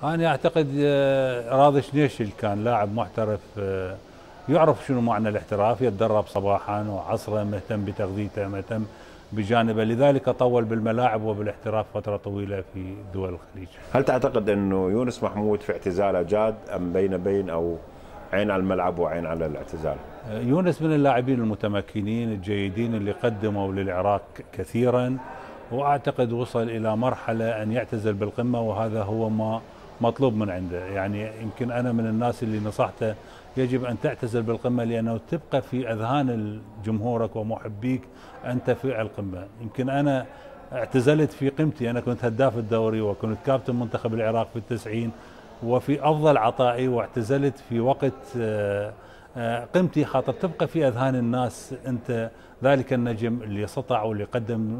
أنا أعتقد راضي شنيشل كان لاعب محترف، يعرف شنو معنى الاحتراف، يتدرب صباحا وعصرا، مهتم بتغذيته، مهتم بجانبه، لذلك طول بالملاعب وبالاحتراف فترة طويلة في دول الخليج. هل تعتقد أنه يونس محمود في اعتزاله جاد أم بين أو عين على الملعب وعين على الاعتزال؟ يونس من اللاعبين المتمكنين الجيدين اللي قدموا للعراق كثيرا، وأعتقد وصل إلى مرحلة أن يعتزل بالقمة، وهذا هو ما مطلوب من عنده. يعني يمكن أنا من الناس اللي نصحته يجب أن تعتزل بالقمة، لأنه تبقى في أذهان جمهورك ومحبيك أنت في القمة. يمكن أنا اعتزلت في قمتي، أنا كنت هداف الدوري وكنت كابتن منتخب العراق في التسعين وفي أفضل عطائي، واعتزلت في وقت قمتي، خاطر تبقى في أذهان الناس أنت ذلك النجم اللي سطع واللي قدم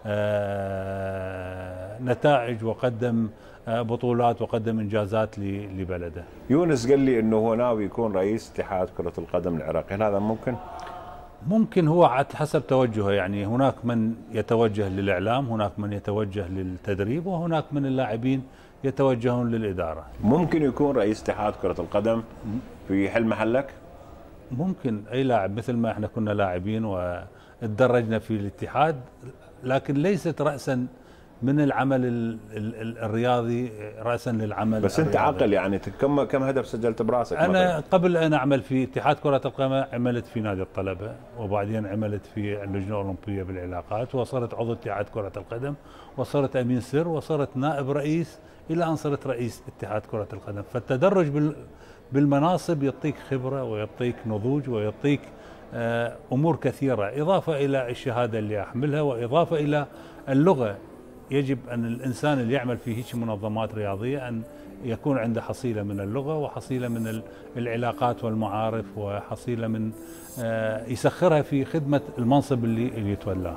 نتائج وقدم بطولات وقدم إنجازات لبلده. يونس قال لي أنه هو ناوي يكون رئيس اتحاد كرة القدم العراقي، هل هذا ممكن؟ ممكن، هو حسب توجهه. يعني هناك من يتوجه للإعلام، هناك من يتوجه للتدريب، وهناك من اللاعبين يتوجهون للإدارة. ممكن يكون رئيس اتحاد كرة القدم في حل محلك؟ ممكن أي لاعب، مثل ما احنا كنا لاعبين وتدرجنا في الاتحاد، لكن ليست رأسا من العمل الرياضي، رأسا للعمل بس انت الرياضي. عاقل، يعني كم هدف سجلت براسك؟ انا مثلاً؟ قبل ان اعمل في اتحاد كرة القدم عملت في نادي الطلبة، وبعدين عملت في اللجنة الأولمبية بالعلاقات، وصرت عضو اتحاد كرة القدم، وصرت امين سر، وصرت نائب رئيس، الى ان صرت رئيس اتحاد كرة القدم. فالتدرج بالمناصب يعطيك خبرة ويعطيك نضوج ويعطيك امور كثيرة، اضافة الى الشهادة اللي احملها، واضافة الى اللغة. يجب أن الإنسان اللي يعمل في هيك منظمات رياضية أن يكون عنده حصيلة من اللغة، وحصيلة من العلاقات والمعارف، وحصيلة من يسخرها في خدمة المنصب اللي يتولاه.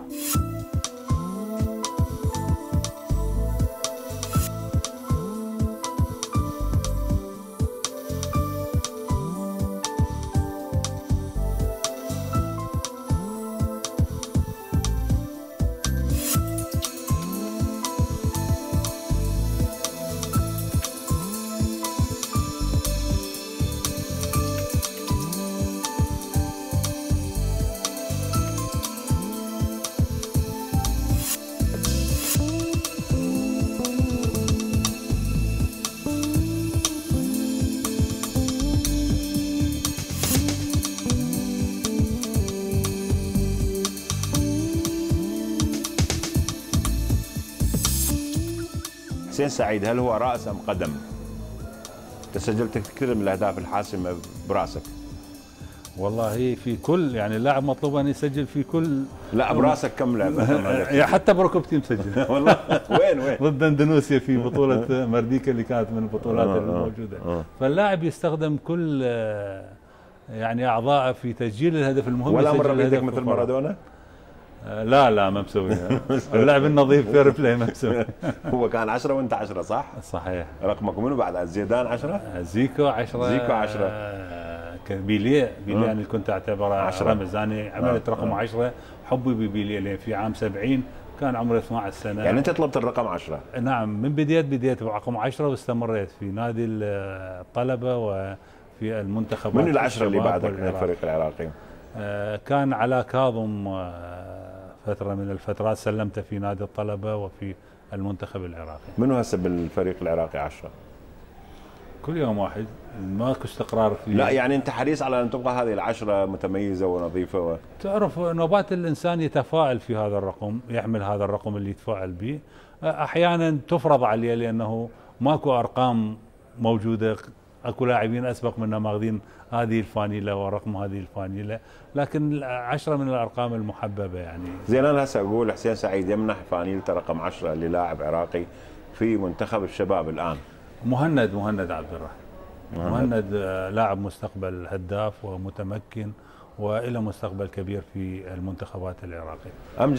حسين سعيد، هل هو رأس أم قدم؟ تسجلت كثير من الأهداف الحاسمة براسك. والله في كل، يعني اللاعب مطلوب أن يسجل في كل. لا، براسك كم لعبة؟ حتى بركبتي مسجل. والله وين ضد اندونيسيا في بطولة مرديكا اللي كانت من البطولات الموجودة. فاللاعب يستخدم كل يعني أعضائه في تسجيل الهدف المهم. ولا مرة بيدك مثل مارادونا؟ لا ما مسويها. اللعب النظيف فير بلاي ما مسوي. هو كان 10 وانت 10 صح؟ صحيح. رقمك منو بعد؟ زيدان 10؟ زيكو 10. زيكو 10. بيليه انا كنت اعتبره رمز. انا عملت رقم 10 حبي ببيليه، لان في عام 70 كان عمري 12 سنه. يعني انت طلبت الرقم 10؟ نعم، من بديت برقم 10 واستمريت في نادي الطلبه وفي المنتخبات. من العشرة اللي بعدك من الفريق العراقي؟ كان علاء كاظم، فترة من الفترات سلمت في نادي الطلبة وفي المنتخب العراقي. منو هسه بالفريق العراقي 10؟ كل يوم واحد، ماكو استقرار فيه. لا يعني انت حريص على ان تبقى هذه العشرة متميزة ونظيفة تعرف نوبات الانسان يتفاعل في هذا الرقم، يحمل هذا الرقم اللي يتفاعل به. احيانا تفرض عليه لانه ماكو ارقام موجودة، اكو لاعبين اسبق منا ماخذين هذه الفانيله ورقم هذه الفانيله، لكن 10 من الارقام المحببه يعني. زين، انا هسه اقول حسين سعيد يمنح فانيلته رقم 10 للاعب عراقي في منتخب الشباب الان. مهند عبد الرحمن. مهند لاعب مستقبل هداف ومتمكن وإلى مستقبل كبير في المنتخبات العراقية.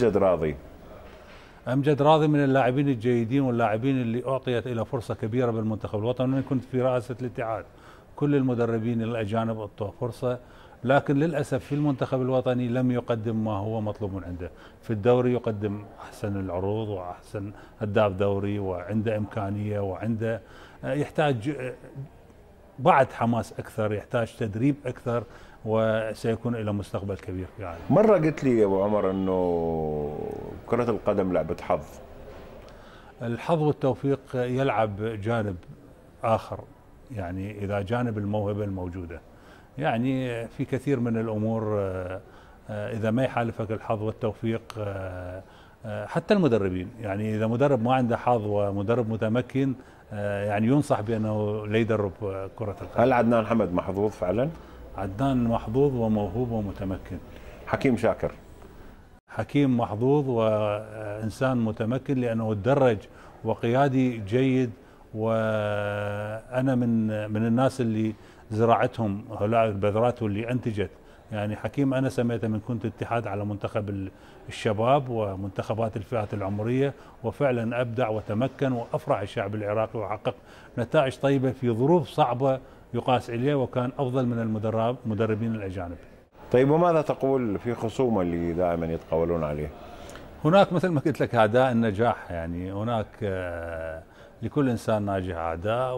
أمجد راضي من اللاعبين الجيدين واللاعبين اللي أعطيت إلى فرصة كبيرة بالمنتخب الوطني. أنا كنت في رئاسة الاتحاد، كل المدربين الأجانب أعطوه فرصة، لكن للأسف في المنتخب الوطني لم يقدم ما هو مطلوب من عنده. في الدوري يقدم أحسن العروض وأحسن هداف دوري، وعنده إمكانية وعنده يحتاج بعد حماس اكثر، يحتاج تدريب اكثر، وسيكون له مستقبل كبير في العالم. مرة قلت لي يا ابو عمر انه كرة القدم لعبة حظ. الحظ والتوفيق يلعب جانب آخر، يعني إذا جانب الموهبة الموجودة، يعني في كثير من الأمور إذا ما يحالفك الحظ والتوفيق، حتى المدربين، يعني إذا مدرب ما عنده حظ ومدرب متمكن، يعني ينصح بأنه لا يدرب كرة القدم. هل عدنان حمد محظوظ فعلا؟ عدنان محظوظ وموهوب ومتمكن. حكيم شاكر؟ حكيم محظوظ وإنسان متمكن لأنه تدرج وقيادي جيد، وأنا من الناس اللي زراعتهم هؤلاء البذرات واللي أنتجت. يعني حكيم أنا سميته من كنت اتحاد على منتخب الشباب ومنتخبات الفئات العمرية، وفعلا أبدع وتمكن وأفرح الشعب العراقي وحقق نتائج طيبة في ظروف صعبة يقاس إليه، وكان أفضل من المدربين الأجانب. طيب وماذا تقول في خصومه اللي دائما يتقولون عليه؟ هناك مثل ما قلت لك أعداء النجاح، يعني هناك لكل إنسان ناجح أعداء،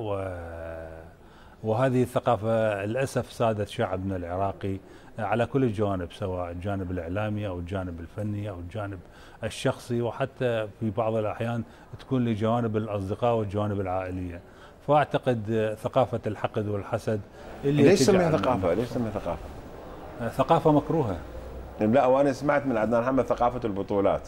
وهذه الثقافة للأسف سادت شعبنا العراقي على كل الجوانب، سواء الجانب الإعلامي أو الجانب الفني أو الجانب الشخصي، وحتى في بعض الأحيان تكون لجوانب الأصدقاء والجوانب العائلية. فأعتقد ثقافة الحقد والحسد اللي ليش سميها ثقافة؟ ليش سميها ثقافة؟ ثقافة مكروهة. لا، وأنا سمعت من عدنان حمد ثقافة البطولات.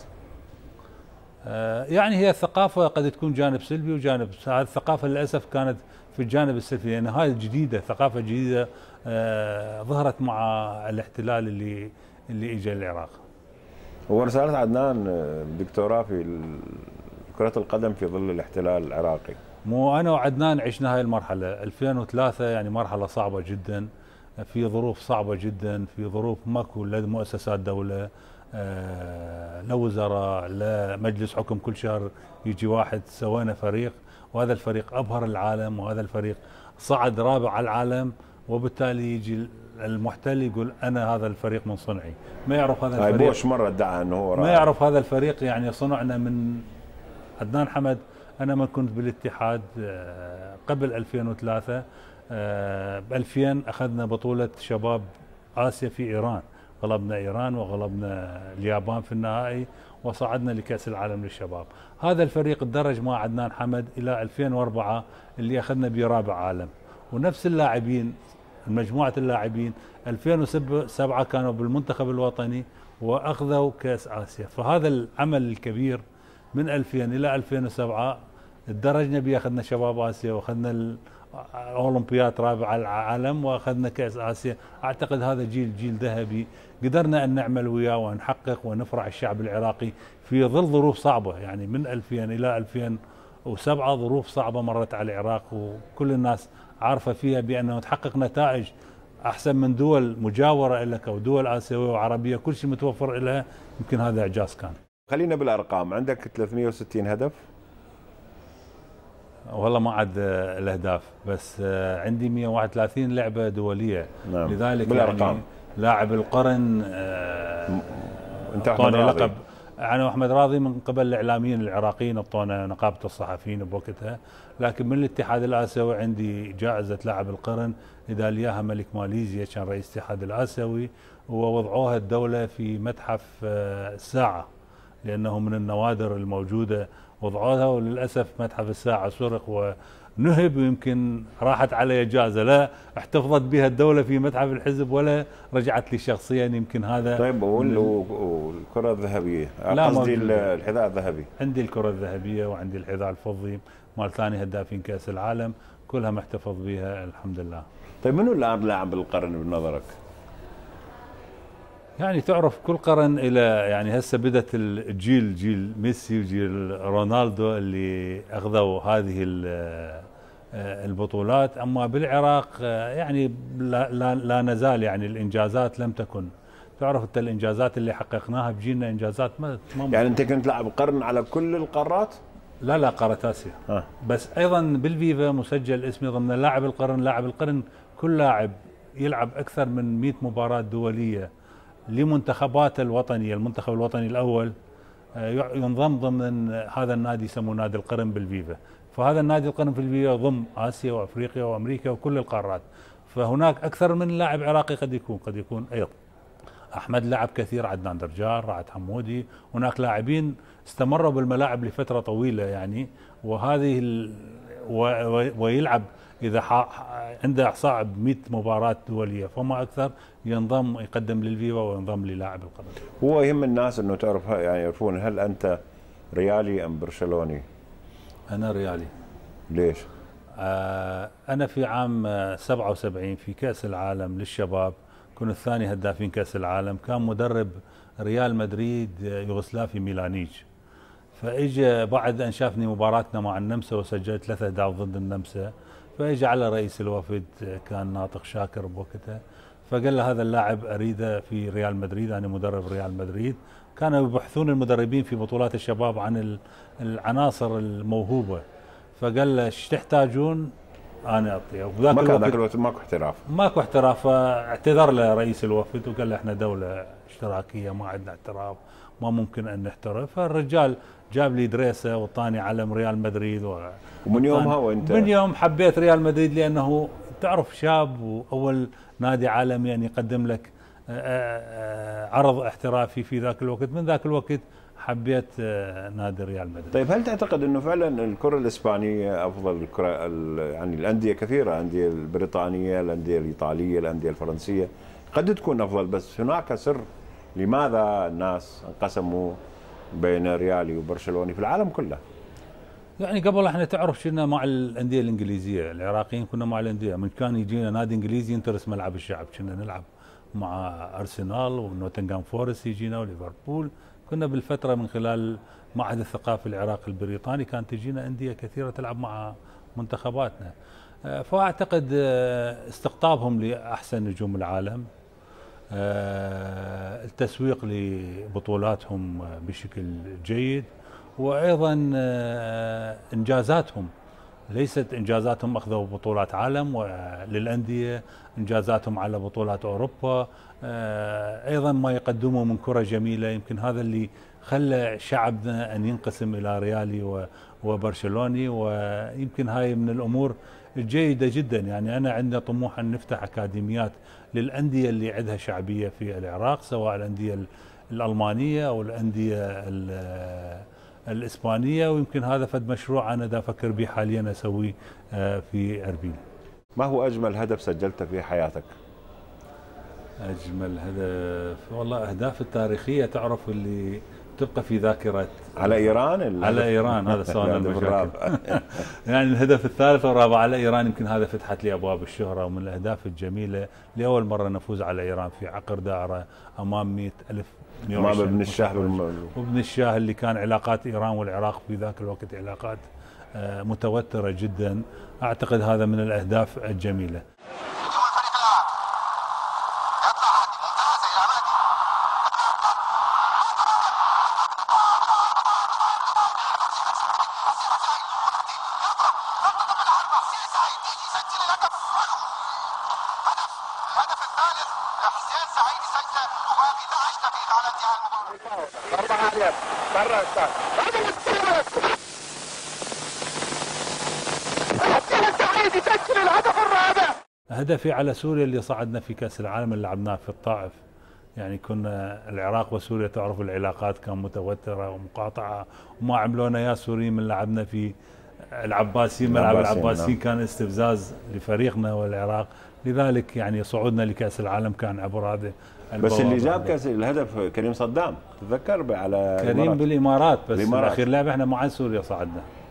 يعني هي الثقافة قد تكون جانب سلبي وجانب، هذه الثقافة للأسف كانت في الجانب السلبي، لأن هاي جديدة، ثقافة جديدة ظهرت مع الاحتلال اللي اجى العراق. هو رسالة عدنان دكتوراه في كرة القدم في ظل الاحتلال العراقي. مو أنا وعدنان عشنا هاي المرحلة 2003، يعني مرحلة صعبة جدا، في ظروف صعبة جدا، في ظروف ماكو لا مؤسسات دولة، لا وزراء، لا مجلس حكم، كل شهر يجي واحد. سوينا فريق، وهذا الفريق أبهر العالم، وهذا الفريق صعد رابع على العالم، وبالتالي يجي المحتل يقول أنا هذا الفريق من صنعي. ما يعرف هذا الفريق، بوش مرة ادعى أنه هو ما يعرف هذا الفريق يعني صنعنا من عدنان حمد. أنا ما كنت بالاتحاد قبل 2003، ب 2000 أخذنا بطولة شباب آسيا في إيران، غلبنا إيران وغلبنا اليابان في النهائي، وصعدنا لكأس العالم للشباب. هذا الفريق تدرج مع عدنان حمد إلى 2004 اللي أخذنا به رابع عالم، ونفس اللاعبين، مجموعة اللاعبين 2007 كانوا بالمنتخب الوطني وأخذوا كأس آسيا. فهذا العمل الكبير من 2000 إلى 2007 تدرجنا به، أخذنا شباب آسيا وأخذنا الأولمبياد رابع العالم وأخذنا كأس آسيا. أعتقد هذا جيل ذهبي قدرنا أن نعمل وياه ونحقق ونفرح الشعب العراقي في ظل ظروف صعبة. يعني من 2000 إلى 2007 ظروف صعبة مرت على العراق، وكل الناس عارفة فيها بأنه تحقق نتائج أحسن من دول مجاورة لك أو دول آسيوية وعربية، كل شيء متوفر لها. يمكن هذا إعجاز كان. خلينا بالأرقام، عندك 360 هدف؟ والله ما عاد الأهداف، بس عندي 131 لعبة دولية. نعم. لذلك بالأرقام يعني لاعب القرن. أنت أحمد راضي. لقب أنا وأحمد راضي من قبل الإعلاميين العراقيين، أعطونا نقابة الصحفيين بوقتها، لكن من الاتحاد الآسيوي عندي جائزة لاعب القرن إيدالياها ملك ماليزيا، كان رئيس الاتحاد الآسيوي، ووضعوها الدولة في متحف الساعة لأنه من النوادر الموجودة، وضعوها، وللأسف متحف الساعة سرق ونهب، ويمكن راحت علي جائزة لا احتفظت بها الدولة في متحف الحزب ولا رجعت لي شخصيا. يمكن هذا. طيب والكرة الذهبية، قصدي الحذاء الذهبي. عندي الكرة الذهبية وعندي الحذاء الفضي مال ثاني هدافين كأس العالم، كلها محتفظ بها الحمد لله. طيب منو الآن لاعب القرن بنظرك؟ يعني تعرف كل قرن إلى، يعني هسه بدت الجيل، جيل ميسي وجيل رونالدو اللي أخذوا هذه البطولات. أما بالعراق يعني لا نزال، يعني الإنجازات لم تكن. تعرف أنت الإنجازات اللي حققناها بجيلنا إنجازات ما يعني أنت كنت لاعب قرن على كل القارات؟ لا قارة آسيا. بس أيضا بالفيفا مسجل اسمي ضمن لاعب القرن. لاعب القرن كل لاعب يلعب أكثر من 100 مباراة دولية لمنتخبات الوطنية. المنتخب الوطني الأول ينضم ضمن هذا النادي يسموه نادي القرن بالفيفا. فهذا النادي القرن في الفيفا يضم اسيا وافريقيا وامريكا وكل القارات، فهناك اكثر من لاعب عراقي قد يكون ايضا. احمد لعب كثير، عدنان درجال، رعد حمودي، هناك لاعبين استمروا بالملاعب لفتره طويله يعني، وهذه ويلعب اذا عنده احصاء ب 100 مباراه دوليه فما اكثر ينضم يقدم للفيفا وينضم للاعب القرن. هو يهم الناس انه تعرف يعني يعرفون هل انت ريالي ام برشلوني؟ انا ريالي. ليش؟ انا في عام 77 في كاس العالم للشباب كنت الثاني هدافين كاس العالم، كان مدرب ريال مدريد يوغوسلافي ميلانيج، فاجى بعد ان شافني مباراتنا مع النمسا وسجلت 3 أهداف ضد النمسا، فاجى على رئيس الوفد كان ناطق شاكر بوقتها، فقال له هذا اللاعب اريده في ريال مدريد، انا مدرب ريال مدريد. كانوا يبحثون المدربين في بطولات الشباب عن العناصر الموهوبه، فقال له ايش تحتاجون انا اعطيه. وبذاك الوقت ماكو احتراف، ماكو احتراف، فاعتذر له رئيس الوفد وقال له احنا دوله اشتراكيه ما عندنا احتراف، ما ممكن ان نحترف. فالرجال جاب لي دريسه وطاني علم ريال مدريد ومن يومها وانت من يوم حبيت ريال مدريد، لانه تعرف شاب واول نادي عالمي ان يقدم لك عرض احترافي في ذاك الوقت، من ذاك الوقت حبيت نادي ريال مدريد. طيب هل تعتقد انه فعلا الكره الاسبانيه افضل الكره؟ يعني الانديه كثيره، الانديه البريطانيه، الانديه الايطاليه، الانديه الفرنسيه قد تكون افضل، بس هناك سر لماذا الناس انقسموا بين ريالي وبرشلوني في العالم كله؟ يعني قبل احنا تعرف كنا مع الانديه الانجليزيه، العراقيين كنا مع الانديه، من كان يجينا نادي انجليزي ينترس ملعب الشعب، كنا نلعب مع ارسنال ونوتنغهام فورست يجينا وليفربول، كنا بالفتره من خلال معهد الثقافي العراقي البريطاني كانت تجينا انديه كثيره تلعب مع منتخباتنا. فاعتقد استقطابهم لاحسن نجوم العالم، التسويق لبطولاتهم بشكل جيد، وايضا انجازاتهم، ليست انجازاتهم اخذوا بطولات عالم للانديه، انجازاتهم على بطولات اوروبا، ايضا ما يقدموا من كره جميله. يمكن هذا اللي خلى شعبنا ان ينقسم الى ريالي وبرشلوني، ويمكن هاي من الامور الجيده جدا. يعني انا عندنا طموح ان نفتح اكاديميات للانديه اللي عندها شعبيه في العراق، سواء الانديه الالمانيه او الانديه الاسبانيه، ويمكن هذا فد مشروع انا دا افكر به حاليا اسويه في اربيل. ما هو اجمل هدف سجلته في حياتك؟ اجمل هدف والله اهداف التاريخيه تعرف اللي تبقى في ذاكره. على ايران؟ على ايران هذا سؤال المشاكل. يعني الهدف الثالث والرابع على ايران، يمكن هذا فتحت لي ابواب الشهره، ومن الاهداف الجميله لاول مره نفوز على ايران في عقر دائره امام 100,000 امام ابن الشاه وابن الشاه، اللي كان علاقات ايران والعراق في ذاك الوقت علاقات متوتره جدا. اعتقد هذا من الاهداف الجميله. هدفي على سوريا اللي صعدنا في كأس العالم اللي لعبناه في الطائف. يعني كنا العراق وسوريا تعرف العلاقات كان متوترة ومقاطعة، وما عملونا يا سوريين من لعبنا في العباسيين، ملعب العباسيين كان استفزاز لفريقنا والعراق، لذلك يعني صعودنا لكأس العالم كان عبر هذا. بس اللي جاب كأس الهدف كريم صدام، تتذكر على كريم بالإمارات، بس الأخير لعب احنا مع سوريا صعدنا.